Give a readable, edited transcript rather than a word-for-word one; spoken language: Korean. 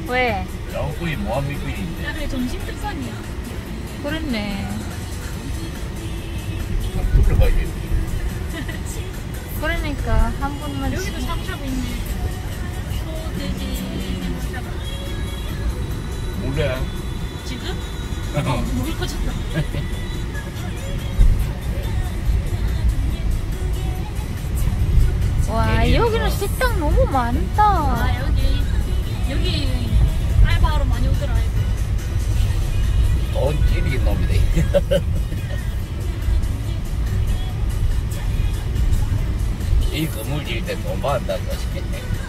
왜? 야구이 모함미구이인데. 야, 그래, 점심 특선이야. 그랬네. 돌려가야겠네. 그러니까 한 분만 여기도 샤브샤브 있네. 소, 돼지, 샤브샤브. 몰래. 지금? 목이 커졌다. 와, 여기는 식당 너무 많다. 아, 여기 알바하러 많이 오더라. 돈 찌르긴 놈이다. 이 건물 지을 때 돈 받는다는 거지.